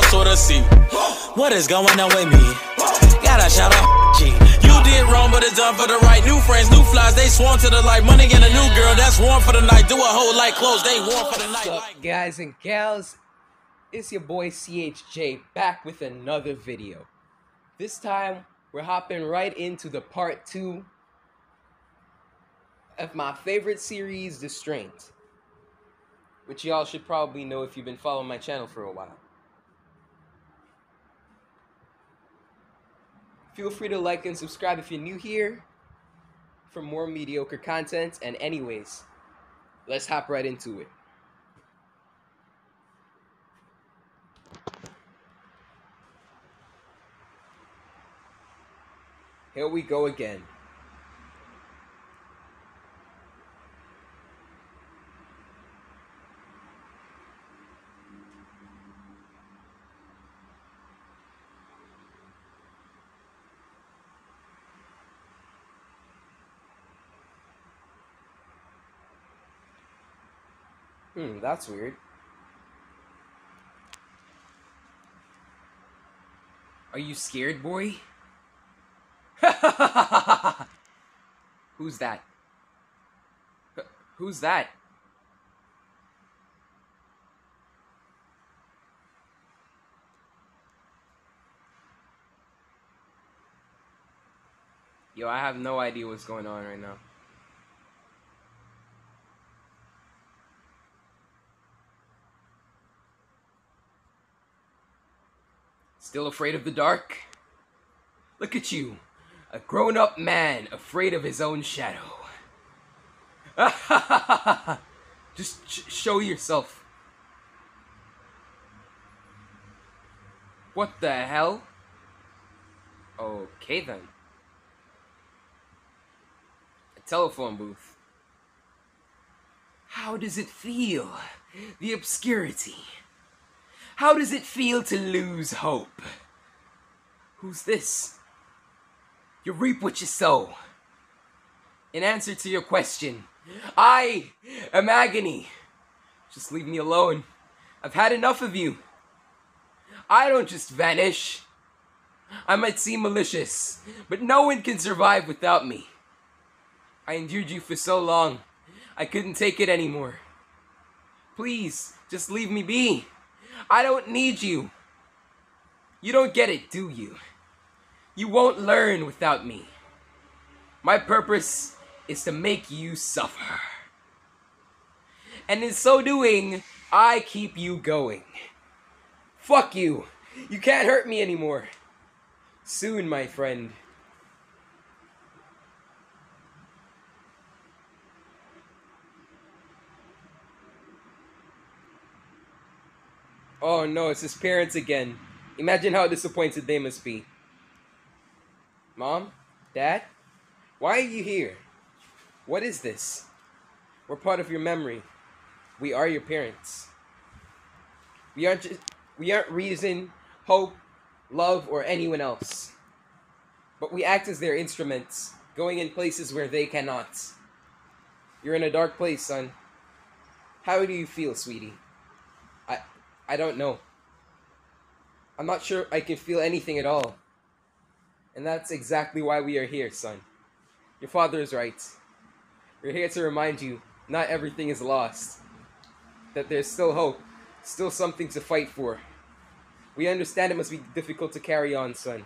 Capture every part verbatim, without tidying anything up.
sorta see what is going on with me. Gotta shout out G. You did wrong, but it's done for the right. New friends, new flies, they swarm to the light. Money and a new girl, that's warm for the night. Do a whole light clothes, they warm for the night. What's up, guys and gals? It's your boy C H J back with another video. This time, we're hopping right into the part two of my favorite series, Distraint, which y'all should probably know if you've been following my channel for a while. Feel free to like and subscribe if you're new here for more mediocre content. And anyways, let's hop right into it. Here we go again. Hmm, that's weird. Are you scared, boy? Who's that? H- Who's that? Yo, I have no idea what's going on right now. Still afraid of the dark? Look at you, a grown-up man afraid of his own shadow. Just sh show yourself. What the hell? Okay then. A telephone booth. How does it feel? The obscurity. How does it feel to lose hope? Who's this? You reap what you sow. In answer to your question, I am agony. Just leave me alone. I've had enough of you. I don't just vanish. I might seem malicious, but no one can survive without me. I endured you for so long, I couldn't take it anymore. Please, just leave me be. I don't need you. You don't get it, do you? You won't learn without me. My purpose is to make you suffer. And in so doing, I keep you going. Fuck you. You can't hurt me anymore. Soon, my friend. Oh no, it's his parents again. Imagine how disappointed they must be. Mom? Dad? Why are you here? What is this? We're part of your memory. We are your parents. We aren't just, we aren't reason, hope, love, or anyone else. But we act as their instruments, going in places where they cannot. You're in a dark place, son. How do you feel, sweetie? I... I don't know. I'm not sure I can feel anything at all. And that's exactly why we are here, son. Your father is right. We're here to remind you, not everything is lost. That there's still hope, still something to fight for. We understand it must be difficult to carry on, son.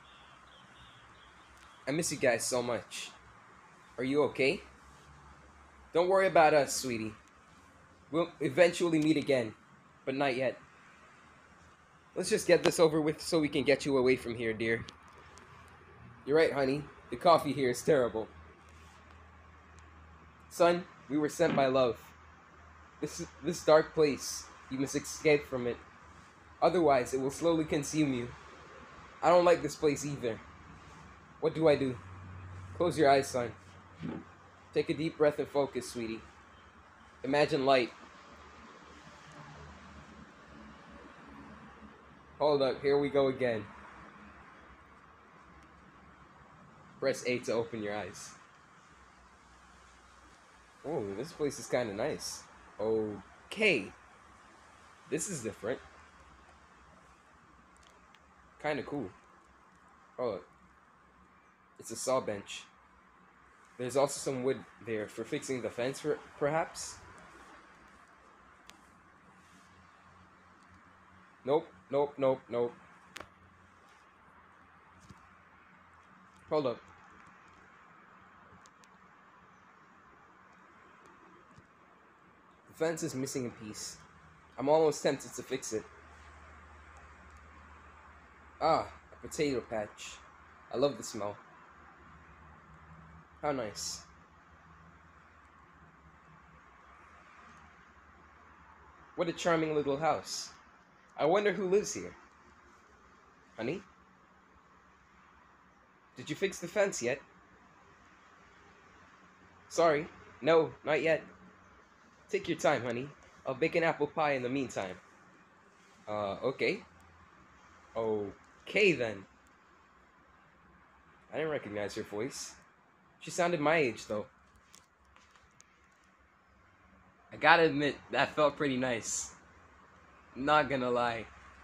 I miss you guys so much. Are you okay? Don't worry about us, sweetie. We'll eventually meet again. But not yet. Let's just get this over with so we can get you away from here, dear. You're right, honey. The coffee here is terrible. Son, we were sent by love. This, this dark place, you must escape from it. Otherwise, it will slowly consume you. I don't like this place either. What do I do? Close your eyes, son. Take a deep breath and focus, sweetie. Imagine light. Hold up, here we go again. Press A to open your eyes. Oh, this place is kind of nice. Okay. This is different. Kinda cool. Oh, it's a saw bench. There's also some wood there for fixing the fence, for, perhaps? Nope, nope, nope, nope. Hold up. The fence is missing a piece. I'm almost tempted to fix it. Ah, a potato patch. I love the smell. How nice. What a charming little house. I wonder who lives here. Honey? Did you fix the fence yet? Sorry. No, not yet. Take your time, honey. I'll bake an apple pie in the meantime. Uh, okay. Okay, then. I didn't recognize her voice. She sounded my age, though. I gotta admit, that felt pretty nice. Not gonna lie.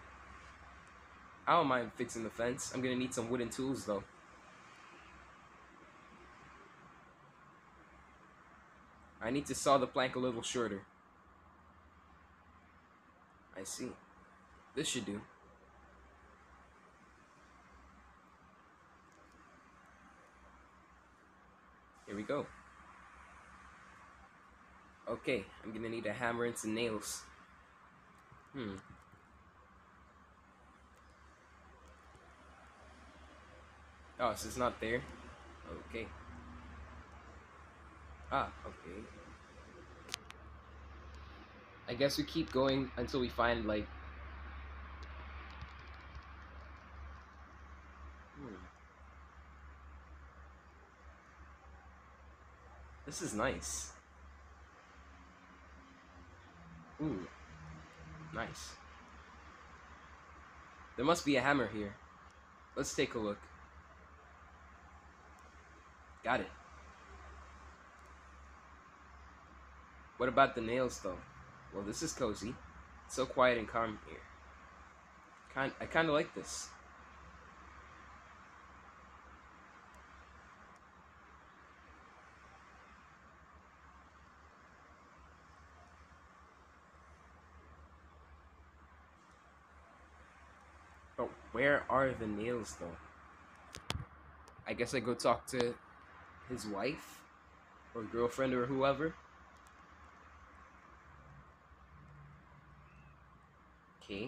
I don't mind fixing the fence. I'm gonna need some wooden tools, though. I need to saw the plank a little shorter. I see. This should do. Here we go. Okay, I'm gonna need a hammer and some nails. Hmm. Oh, so it's not there? Okay. Ah, okay. I guess we keep going until we find, like... Hmm. This is nice. Ooh. Nice. There must be a hammer here. Let's take a look. Got it. What about the nails, though? Well, this is cozy. It's so quiet and calm here. Kind, I kind of like this. But where are the nails, though? I guess I go talk to his wife or girlfriend or whoever. Okay.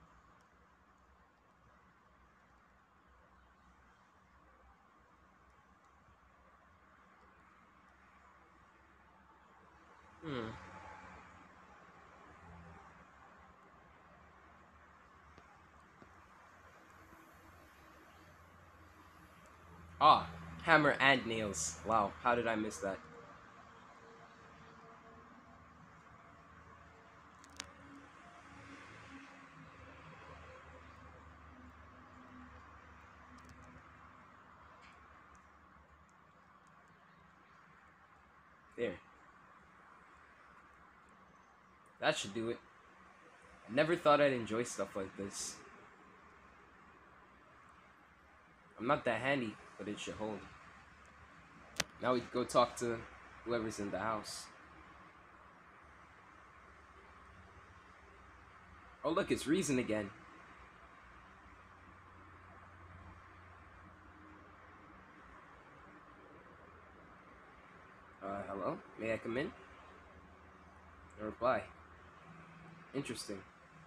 Hmm. Ah, hammer and nails. Wow, how did I miss that? There. That should do it. I never thought I'd enjoy stuff like this. I'm not that handy, but it should hold. Now we can go talk to whoever's in the house. Oh look, it's Reason again. Uh, hello? May I come in? No reply. Interesting.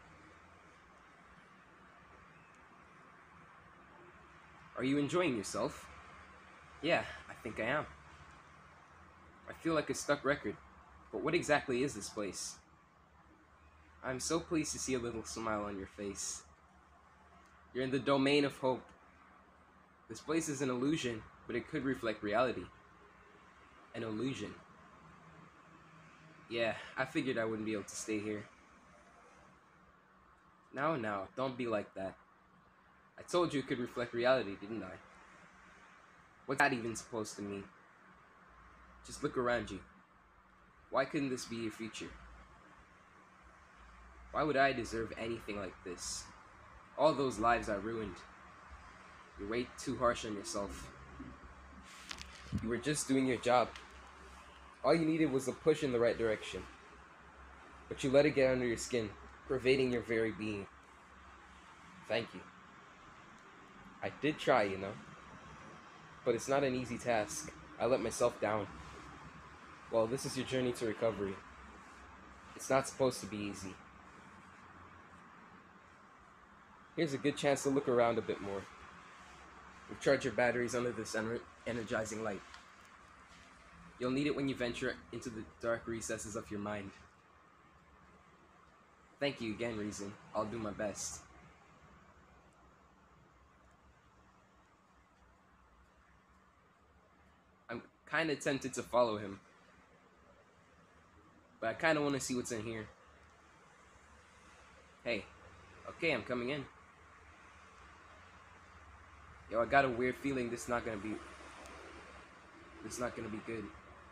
Are you enjoying yourself? Yeah, I think I am. I feel like a stuck record, but what exactly is this place? I'm so pleased to see a little smile on your face. You're in the domain of hope. This place is an illusion, but it could reflect reality. An illusion. Yeah, I figured I wouldn't be able to stay here. Now, now, don't be like that. I told you it could reflect reality, didn't I? What's that even supposed to mean? Just look around you. Why couldn't this be your future? Why would I deserve anything like this? All those lives I ruined. You're way too harsh on yourself. You were just doing your job. All you needed was a push in the right direction. But you let it get under your skin, pervading your very being. Thank you. I did try, you know. But it's not an easy task. I let myself down. Well, this is your journey to recovery. It's not supposed to be easy. Here's a good chance to look around a bit more. Recharge your batteries under this ener energizing light. You'll need it when you venture into the dark recesses of your mind. Thank you again, Reason. I'll do my best. I'm kind of tempted to follow him. But I kind of want to see what's in here. Hey. Okay, I'm coming in. Yo, I got a weird feeling this is not gonna be... This is not gonna be good.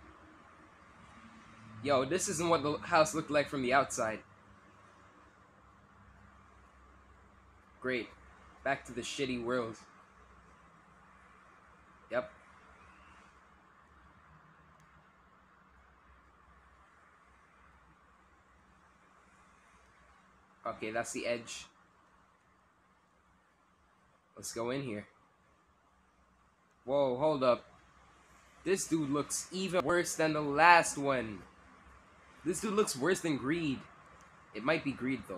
Yo, this isn't what the house looked like from the outside. Great. Back to the shitty world. Yep. Okay, that's the edge. Let's go in here. Whoa, hold up. This dude looks even worse than the last one. This dude looks worse than Greed. It might be Greed, though.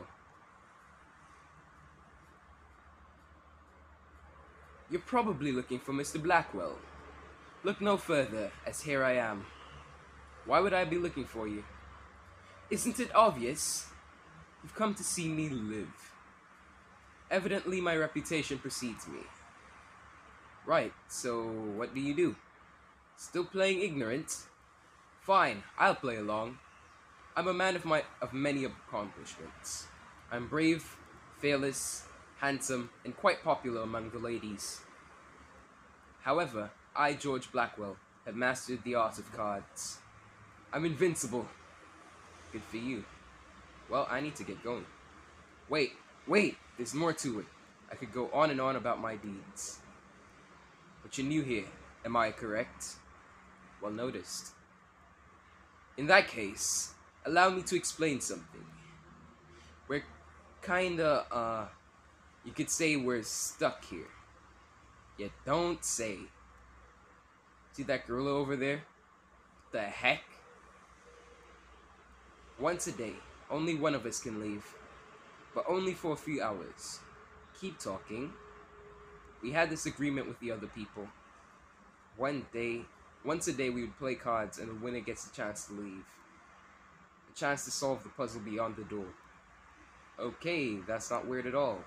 You're probably looking for Mister Blackwell. Look no further, as here I am. Why would I be looking for you? Isn't it obvious? You've come to see me live. Evidently, my reputation precedes me. Right, so what do you do? Still playing ignorant? Fine, I'll play along. I'm a man of my of many accomplishments. I'm brave, fearless, handsome, and quite popular among the ladies. However, I, George Blackwell, have mastered the art of cards. I'm invincible. Good for you. Well, I need to get going. Wait, wait, there's more to it. I could go on and on about my deeds. But you're new here, am I correct? Well noticed. In that case, allow me to explain something. We're kinda, uh, you could say we're stuck here. You don't say. See that gorilla over there? The heck? Once a day, only one of us can leave. But only for a few hours. Keep talking. We had this agreement with the other people. One day, once a day we would play cards and the winner gets a chance to leave. A chance to solve the puzzle beyond the door. Okay, that's not weird at all.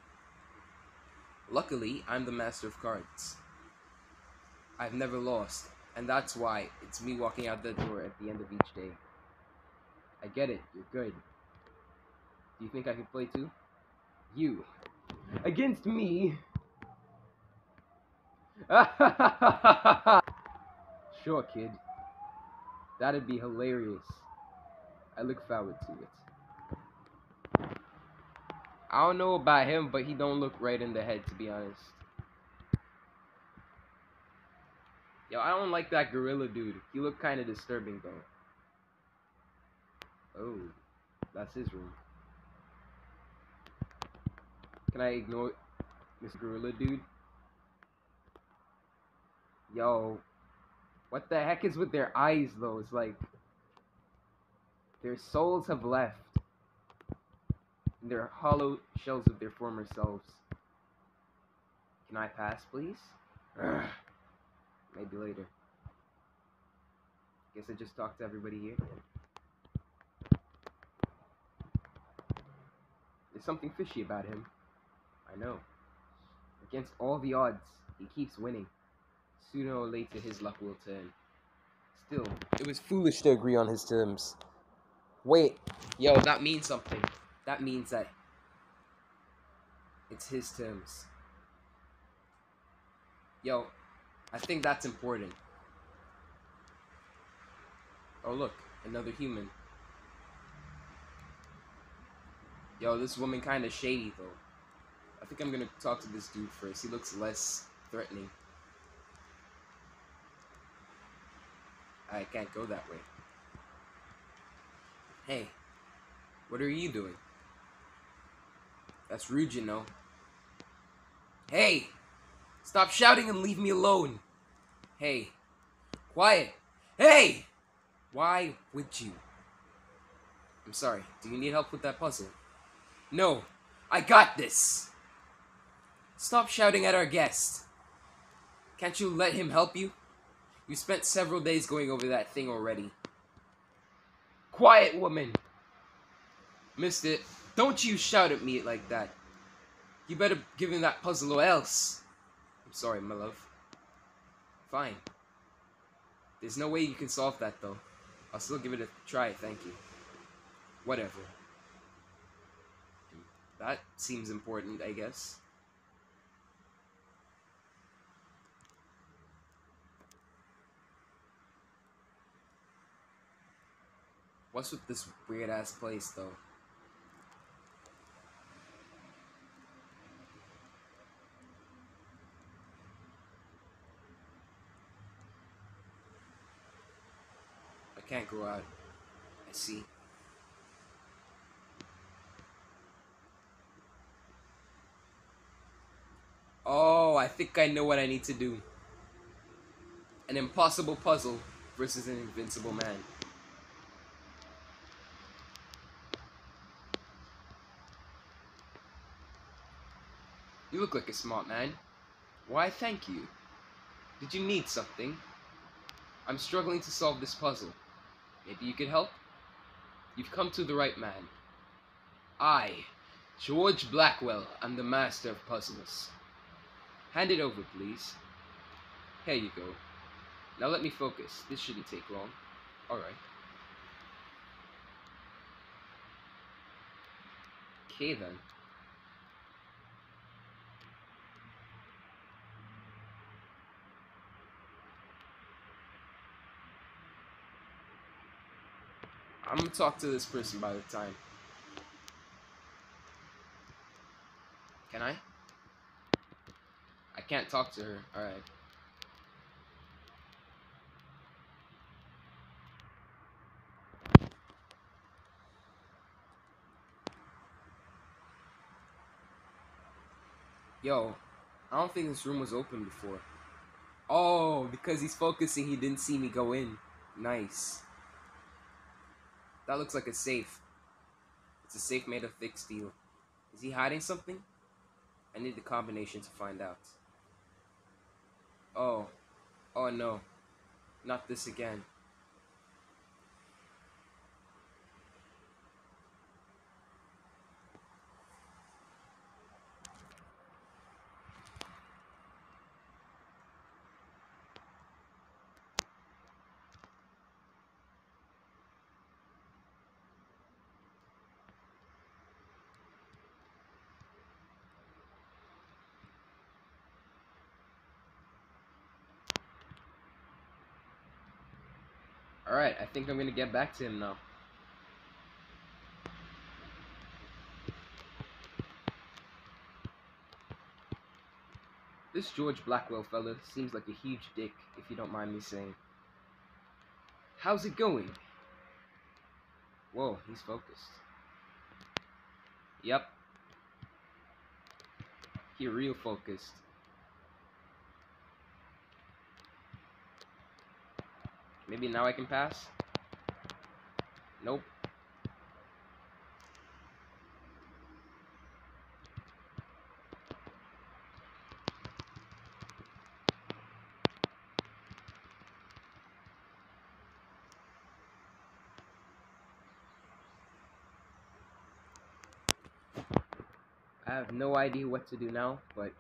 Luckily, I'm the master of cards. I've never lost, and that's why it's me walking out the door at the end of each day. I get it, you're good. Do you think I can play too? You. Against me? Sure, kid. That'd be hilarious. I look forward to it. I don't know about him, but he don't look right in the head, to be honest. Yo, I don't like that gorilla dude. He looked kind of disturbing, though. Oh, that's his room. Can I ignore this gorilla dude? Yo, what the heck is with their eyes, though? It's like their souls have left. They're hollow shells of their former selves. Can I pass, please? Ugh. Maybe later. Guess I just talked to everybody here. There's something fishy about him. I know. Against all the odds, he keeps winning. Sooner or later, his luck will turn. Still, it was foolish to agree on his terms. Wait, yo, that means something. That means that it's his terms. Yo, I think that's important. Oh look, another human. Yo, this woman kinda shady though. I think I'm gonna talk to this dude first. He looks less threatening. I can't go that way. Hey, what are you doing? That's rude, you know. Hey! Stop shouting and leave me alone! Hey. Quiet! Hey! Why would you? I'm sorry, do you need help with that puzzle? No, I got this! Stop shouting at our guest. Can't you let him help you? You spent several days going over that thing already. Quiet, woman! Missed it. Don't you shout at me like that. You better give him that puzzle or else. I'm sorry, my love. Fine. There's no way you can solve that, though. I'll still give it a try, thank you. Whatever. That seems important, I guess. What's with this weird-ass place, though? I can't go out. I see. Oh, I think I know what I need to do. An impossible puzzle versus an invincible man. You look like a smart man. Why, thank you. Did you need something? I'm struggling to solve this puzzle. Maybe you could help? You've come to the right man. I, George Blackwell, am the master of puzzles. Hand it over, please. Here you go. Now let me focus. This shouldn't take long. Alright. Okay then. I'm gonna talk to this person by the time. Can I? I can't talk to her. Alright. Yo, I don't think this room was open before. Oh, because he's focusing, he didn't see me go in. Nice. That looks like a safe. It's a safe made of thick steel. Is he hiding something? I need the combination to find out. Oh. Oh no. Not this again. Alright, I think I'm gonna get back to him now. This George Blackwell fella seems like a huge dick, if you don't mind me saying. How's it going? Whoa, he's focused. Yep. He real focused. Maybe now I can pass? Nope. I have no idea what to do now, but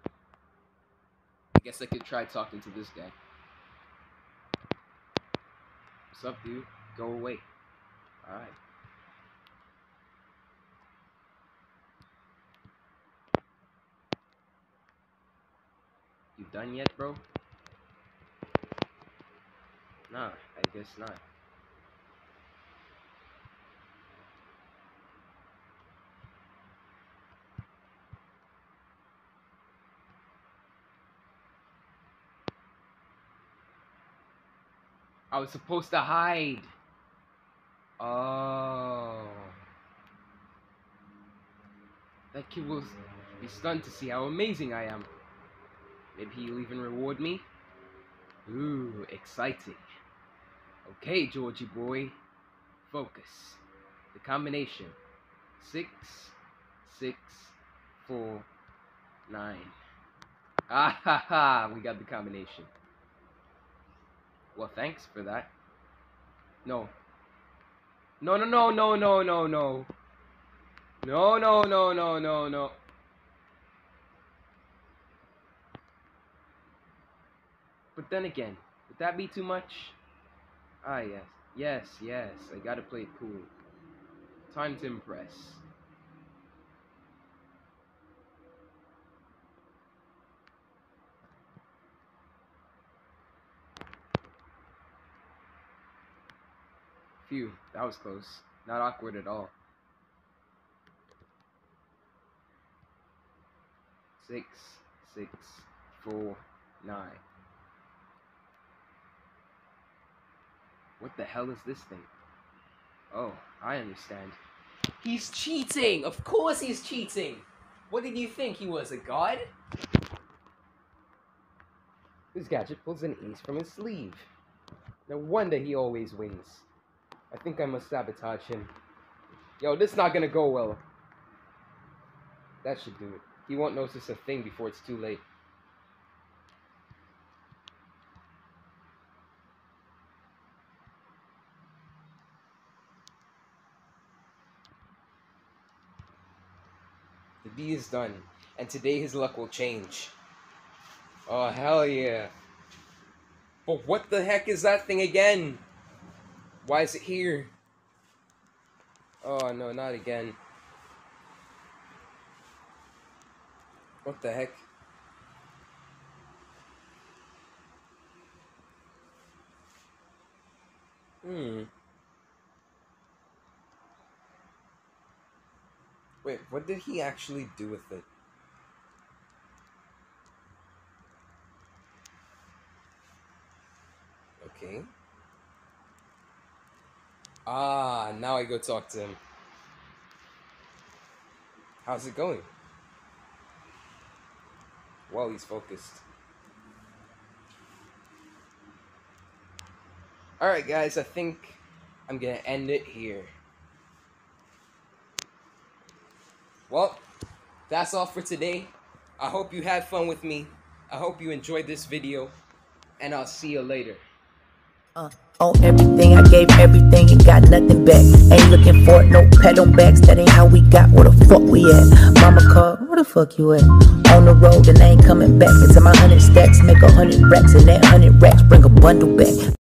I guess I could try talking to this guy. What's up, dude? Go away. Alright. You done yet, bro? Nah, I guess not. I was supposed to hide. Oh. That kid will be stunned to see how amazing I am. Maybe he'll even reward me. Ooh, exciting. Okay, Georgie boy. Focus. The combination. Six, six, four, nine. Ah ha ha! We got the combination. Well, thanks for that. No. No, no, no, no, no, no, no. No, no, no, no, no, no. But then again, would that be too much? Ah, yes. Yes, yes. I gotta play it cool. Time to impress. Phew, that was close. Not awkward at all. Six, six, four, nine. What the hell is this thing? Oh, I understand. He's cheating! Of course he's cheating! What did you think he was, a god? This gadget pulls an ace from his sleeve. No wonder he always wins. I think I must sabotage him. Yo, this is not gonna go well. That should do it. He won't notice a thing before it's too late. The D is done, and today his luck will change. Oh, hell yeah. But what the heck is that thing again? Why is it here? Oh no, not again. What the heck? Hmm. Wait, what did he actually do with it? Okay. Ah, now I go talk to him. How's it going? Well, he's focused. Alright guys, I think I'm gonna end it here. Well, that's all for today. I hope you had fun with me. I hope you enjoyed this video. And I'll see you later. Uh, on everything, I gave everything and got nothing back. Ain't looking for it, no pat on backs. That ain't how we got. Where the fuck we at? Mama called, where the fuck you at? On the road and I ain't coming back. Into my hundred stacks, make a hundred racks, and that hundred racks bring a bundle back.